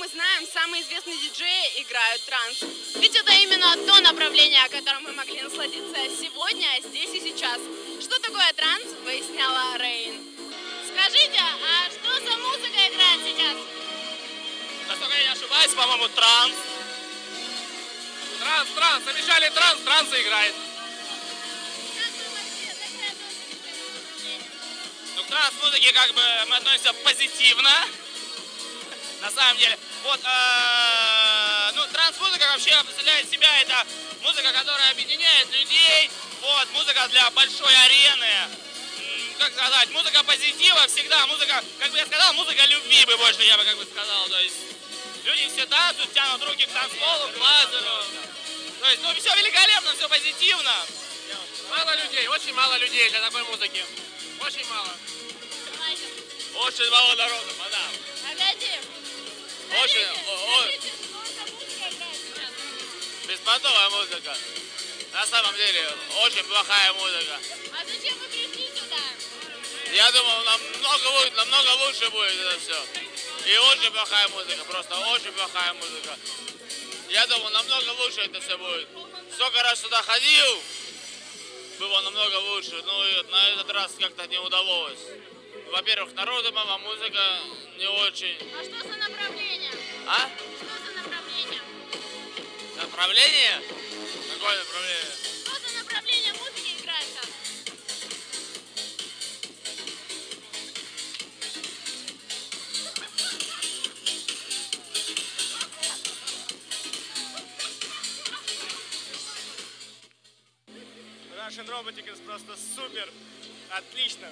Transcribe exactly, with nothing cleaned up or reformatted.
мы знаем, самые известные диджеи играют транс. Ведь это именно то направление, которым мы могли насладиться сегодня, здесь и сейчас. Что такое транс, выясняла Рейн. Скажите, а что за музыка играет сейчас? Насколько я не ошибаюсь, по-моему, транс. Транс, транс, замешали транс, транс играет. Ну, к транс-музыке как бы мы относимся позитивно. На самом деле, вот, э, ну, транс-музыка вообще представляет себя, это музыка, которая объединяет людей, вот, музыка для большой арены, как сказать, музыка позитива всегда, музыка, как бы я сказал, музыка любви бы больше, я бы как бы сказал, то есть люди все танцуют, тянут руки к танцполу, к лазеру, то есть, ну, все великолепно, все позитивно. Мало людей, очень мало людей для такой музыки, очень мало. Очень мало народу, мадам. Погоди. Очень, Скажите, что за музыка играет сейчас? беспонтовая музыка. На самом деле, очень плохая музыка. А зачем вы пришли сюда? Я думал, намного лучше, намного лучше будет это все. И очень плохая музыка, просто очень плохая музыка. Я думал, намного лучше это все будет. Сколько раз сюда ходил, было намного лучше. Ну и на этот раз как-то не удалось. Во-первых, народу мало, музыка не очень. А что за направление? А? Что за направление? Направление? Какое направление? Что за направление музыки играет сейчас? Russian Robotics просто супер, отлично.